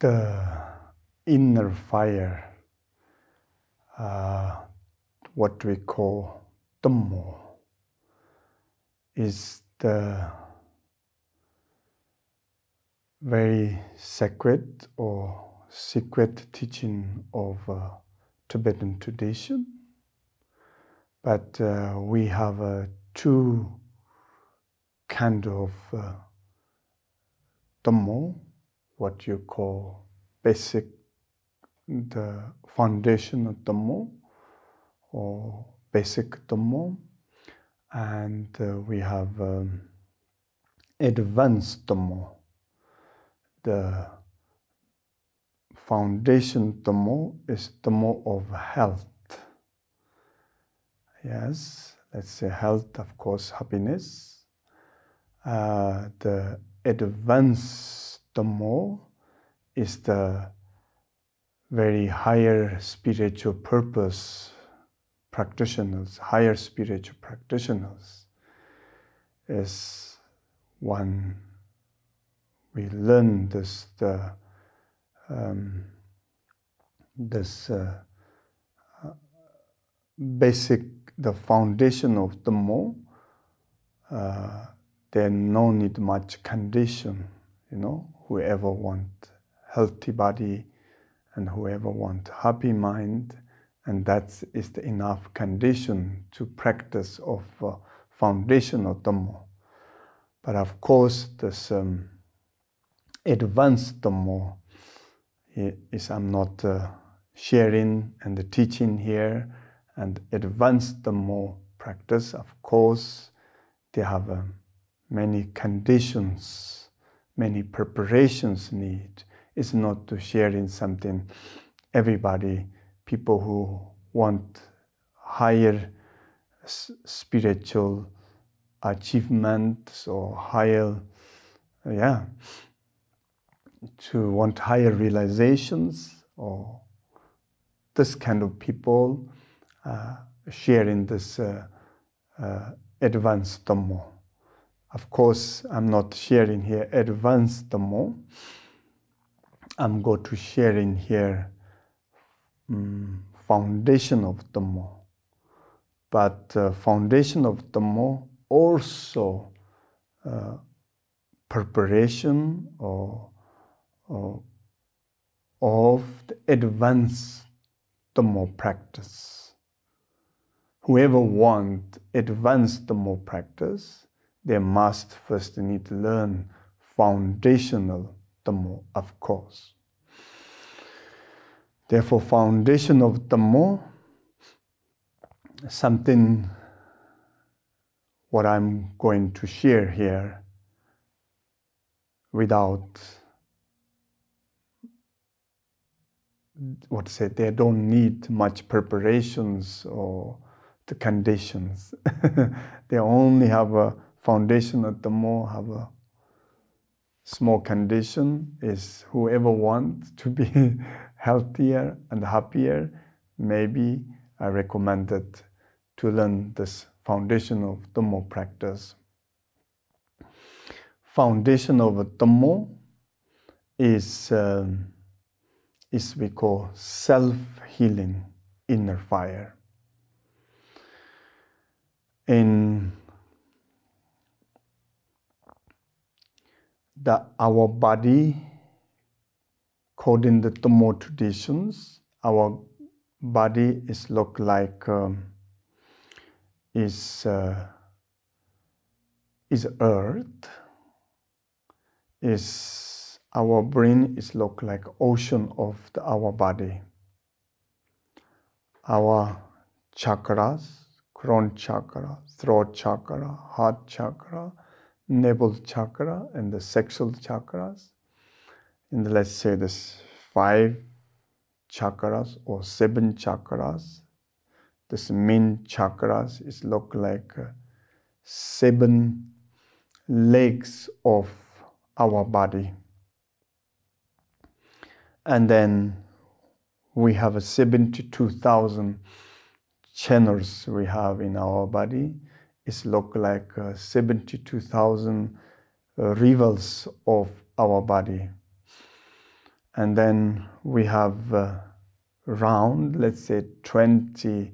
the inner fire, what we call Dhammo, is the very sacred or secret teaching of Tibetan tradition. But we have two kind of Dhammo, what you call basic, the foundation of Dhammo, or basic Dhammo, and we have advanced Dhammo. The foundation Dhammo is Dhammo of health. Yes, let's say health, of course, happiness. The advanced Dhammo is the very higher spiritual purpose practitioners, higher spiritual practitioners. Is one we learn this basic, the foundation of Dhammo. There no need much condition, whoever want healthy body and whoever want happy mind, and that is the enough condition to practice of foundation of Dhammo. But of course, this advanced Dhammo is I'm not sharing and teaching here. And advanced Dhammo practice, of course, they have many conditions, many preparations need. It's not to sharing something everybody, people who want higher spiritual achievements or higher, to want higher realizations, or this kind of people sharing this advanced Dhammo. Of course, I'm not sharing here advanced Dhammo. I'm going to sharing here foundation of Dhammo. But foundation of Dhammo also preparation of the advanced Dhammo practice. Whoever want advanced Dhammo practice, they must first need to learn foundational Dhammo, of course. Therefore, foundation of Dhammo, something what I'm going to share here without they don't need much preparations or the conditions. They only have a foundation of Dhammo, have a small condition, is whoever wants to be healthier and happier, maybe I recommend it to learn this foundation of Dhammo practice. Foundation of Dhammo is we call self-healing inner fire. In our body, according to the Dhammo traditions, our body is look like is earth. Is our brain is look like ocean of our body. Our chakras, crown chakra, throat chakra, heart chakra, navel chakra, and the sexual chakras. And let's say this 5 chakras or 7 chakras. This main chakras is look like 7 legs of our body. And then we have 72,000 channels we have in our body. It's look like 72,000 rivers of our body. And then we have around, let's say, 28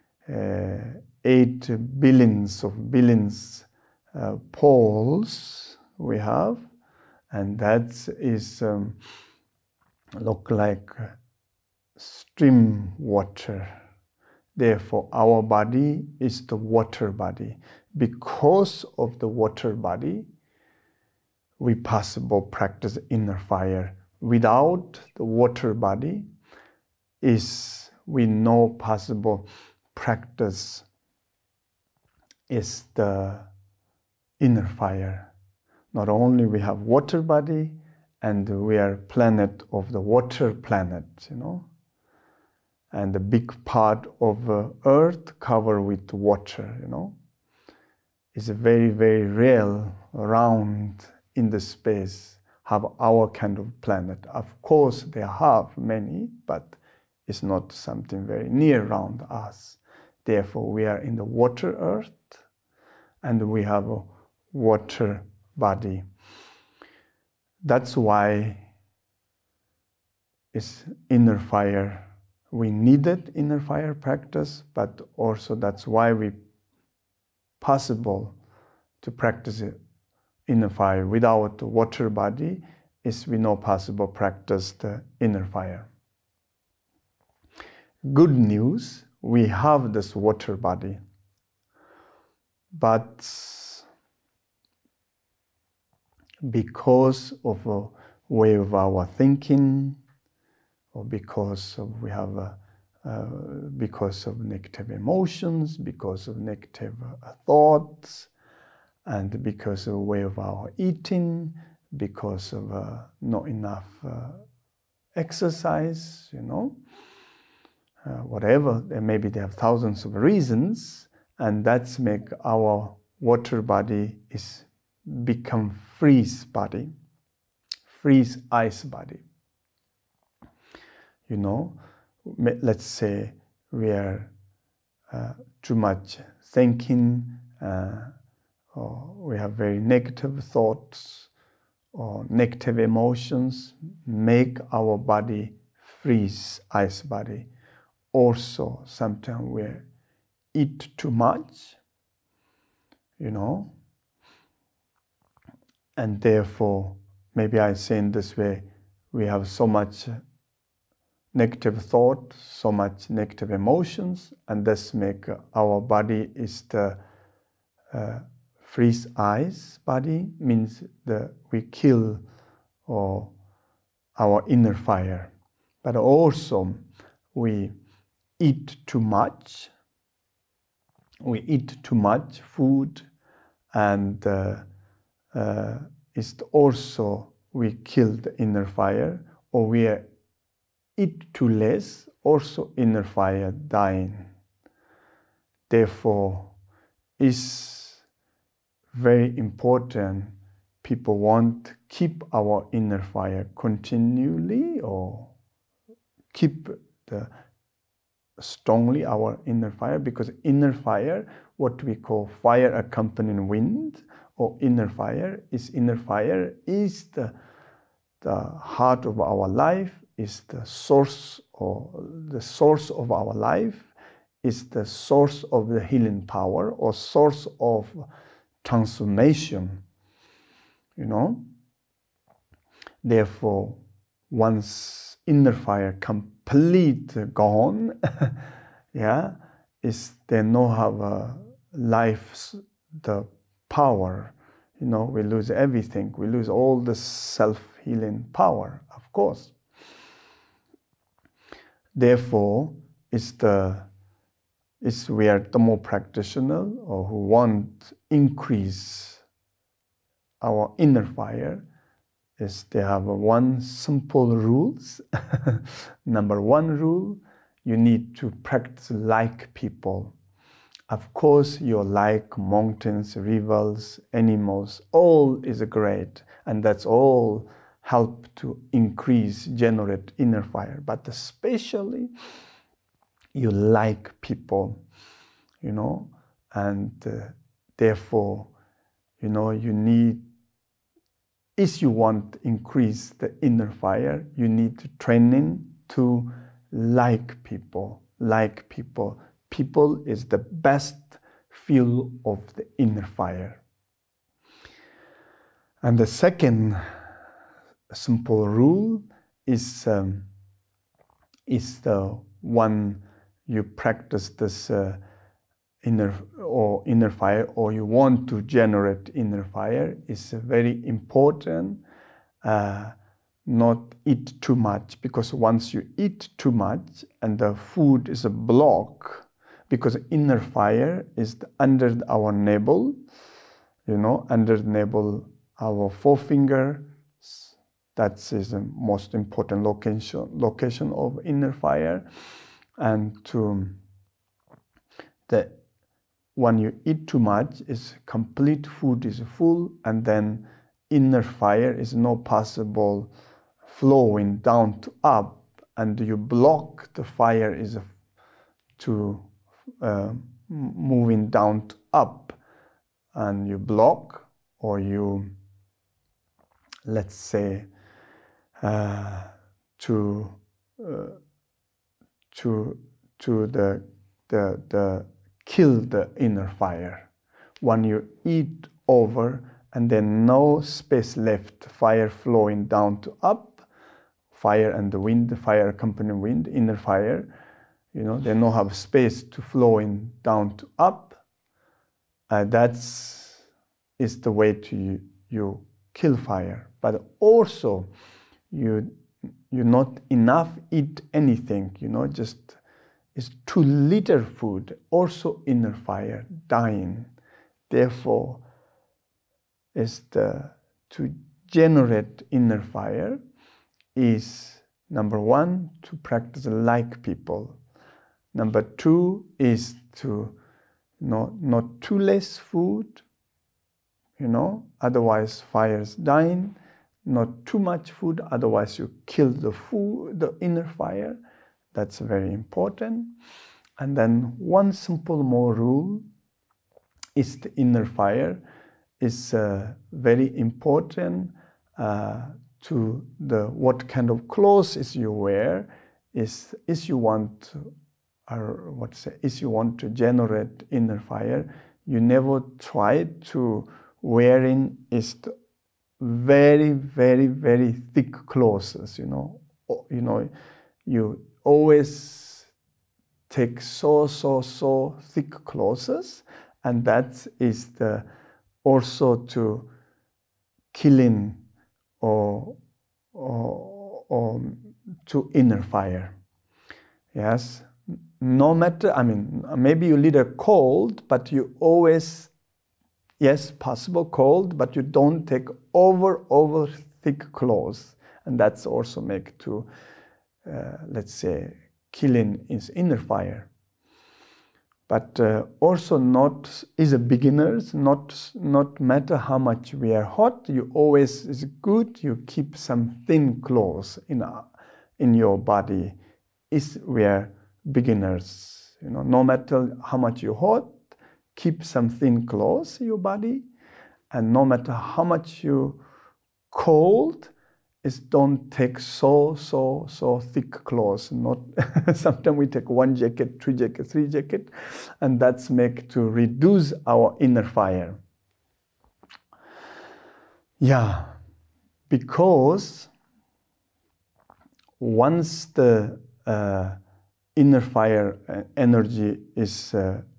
billions poles we have, and that is look like stream water. Therefore, our body is the water body. Because of the water body, we possible practice inner fire. Without the water body, is we know possible practice is the inner fire. Not only we have water body, and we are planet of the water planet, you know, and the big part of earth covered with water, you know, is very, very real around in the space have our kind of planet. Of course, they have many, but it's not something very near around us. Therefore, we are in the water earth, and we have a water body. That's why it's inner fire. We needed inner fire practice, but also that's why we possible to practice it inner fire. Without the water body, is we know possible practice the inner fire. Good news, we have this water body, but because of a way of our thinking, or because of we have because of negative emotions, because of negative thoughts, and because of the way of our eating, because of not enough exercise, you know, whatever, maybe they have thousands of reasons, and that's make our water body is become freeze body, freeze ice body. You know, let's say we are too much thinking, or we have very negative thoughts or negative emotions, make our body freeze ice body. Also, sometimes we eat too much, you know, and therefore, maybe I say in this way, we have so much negative thought, so much negative emotions, and this make our body is the freeze ice body, means that we kill or our inner fire. But also we eat too much. We eat too much food, and it's also we kill the inner fire, or we eat too less, also inner fire dying. Therefore, it's very important. People want to keep our inner fire continually, or keep the strongly our inner fire, because inner fire, what we call fire accompanying wind, or inner fire is the heart of our life, is the source, or the source of our life, is the source of the healing power, or source of transformation, you know. Therefore, once inner fire complete gone, yeah, is they no have a life's the power, you know. We lose everything. We lose all the self-healing power, of course. Therefore, we are the more practitioner, or who want increase our inner fire, is they have one simple rules. Number one rule, you need to practice like people. Of course, you like mountains, rivers, animals, all is great, and that's all help to increase, generate inner fire. But especially, you like people, you know, and therefore, you know, you need if you want to increase the inner fire, you need training to like people. Like people. People is the best fuel of the inner fire. And the second simple rule is the one you practice this inner fire, or you want to generate inner fire, is very important. Not eat too much, because once you eat too much and the food is a block, because inner fire is under our navel, under the navel, our forefinger. That is the most important location of inner fire. And when you eat too much, is complete food is full, and then inner fire is not possible flowing down to up, and you block the fire is to moving down to up, and you block, or you, let's say, to kill the inner fire. When you eat over and then no space left, fire flowing down to up, fire and the wind, fire accompanying wind, inner fire, they don't have space to flowing down to up. That's is the way to you kill fire. But also, you not enough eat anything, just is too little food, also inner fire dying. Therefore, is to generate inner fire is, number one, to practice like people. Number two is to not too less food, otherwise fire's dying. Not too much food, otherwise you kill the inner fire. That's very important. And then one simple more rule is the inner fire is very important to the what kind of clothes is you wear. Is you want if you want to generate inner fire, you never try to wearing is the very, very, very thick clothes. You always take so thick clothes, and that is also to killing or to inner fire. Yes, no matter, maybe you lead a cold, but you always, yes, possible cold, but you don't take over thick clothes, and that's also make to, let's say, killing is inner fire. But also not is a beginners, not matter how much we are hot, you always is good, you keep some thin clothes in your body. Is we are beginners, no matter how much you're hot, keep some thin clothes in your body, and no matter how much you cold, is don't take so thick clothes. Not sometimes we take 1 jacket, 2 jacket, 3 jacket, and that's make to reduce our inner fire. Yeah, because once the inner fire energy is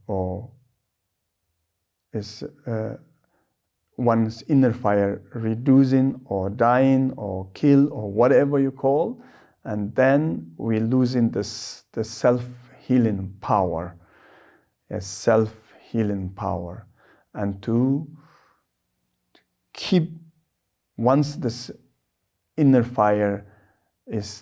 one's inner fire reducing or dying or kill or whatever you call, and then we losing the self-healing power, self-healing power. And to keep, once this inner fire is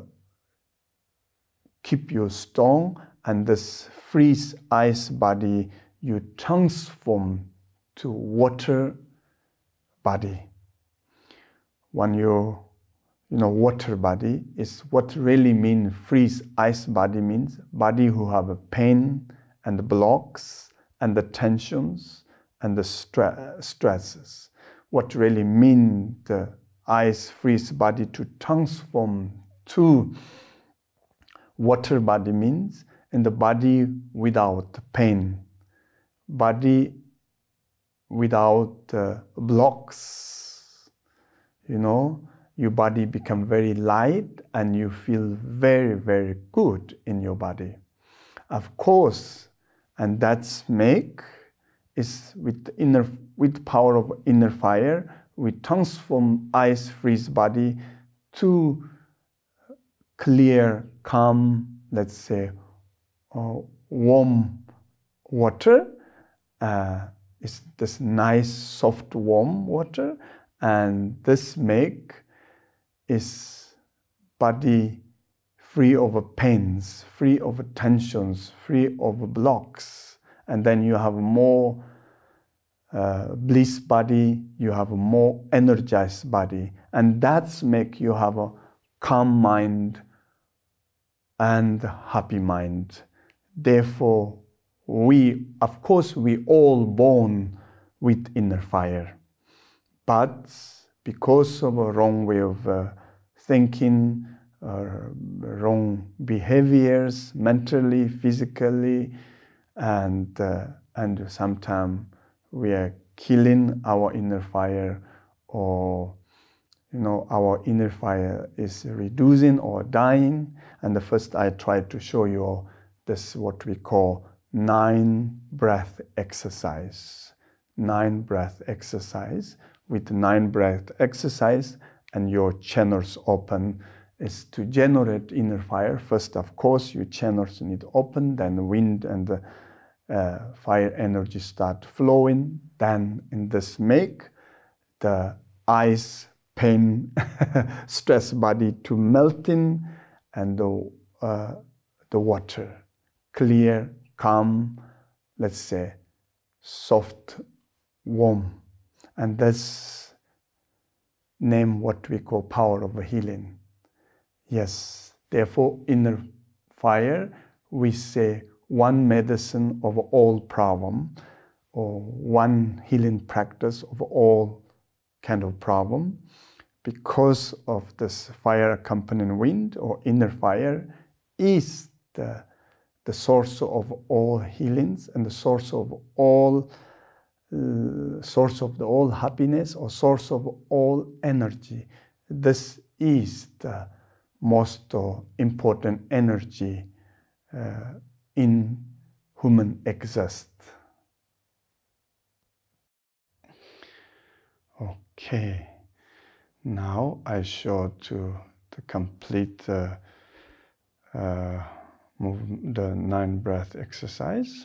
keep you strong, and this freeze ice body you transform to water body. When water body is what really means freeze ice body means body who have a pain and the blocks and the tensions and the stresses. what really means the ice freeze body to transform to water body means, in the body without pain, body without blocks. Your body become very light and you feel very, very good in your body. Of course, and that's make is with power of inner fire, we transform ice freeze body to clear, calm, let's say, warm water. It's this nice, soft, warm water, and this make is body free of pains, free of tensions, free of blocks, and then you have more bliss body, you have a more energized body, and that's make you have a calm mind and happy mind. Therefore, we all born with inner fire, but because of a wrong way of thinking, wrong behaviors, mentally, physically, and sometimes we are killing our inner fire, or our inner fire is reducing or dying. And the first I tried to show you this, what we call 9 breath exercise. 9 breath exercise. With 9 breath exercise and your channels open is to generate inner fire. First, of course, your channels need open, then wind and the fire energy start flowing. Then in this make the ice, pain, stress body to melting, and the water clear, calm, let's say soft, warm. And that's name what we call power of healing. Yes, therefore inner fire, we say one medicine of all problem, or one healing practice of all kind of problem. Because of this fire accompanying wind, or inner fire, is the source of all healings and the source of all happiness, or source of all energy. This is the most important energy in human exist. Okay, now I show to complete move the 9 breath exercise.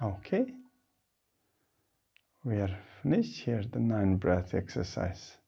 Okay. We are finished. Here, the 9 breath exercise.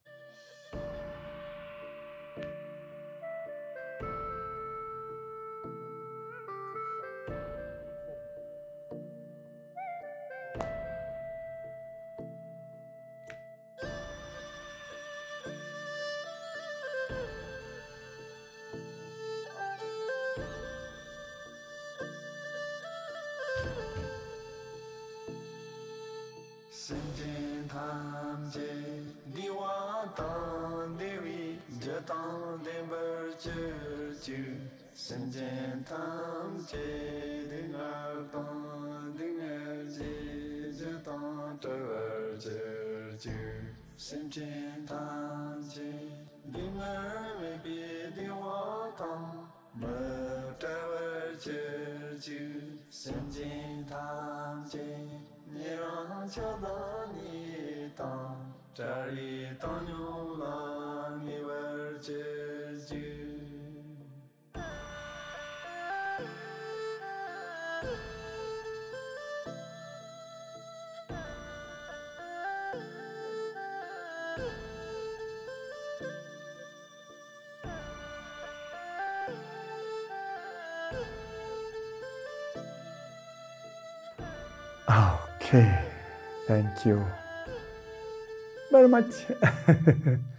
Senjen tham je diwa tan devi jatan dember churchu Senjen tham je dingar tan dingar je jatan ter churchu Senjen tham je dingar me bi diwa tan mer ter churchu Senjen tham je Nirang chadani tang, Chari tanyo la nivar jeju. Okay, thank you very much.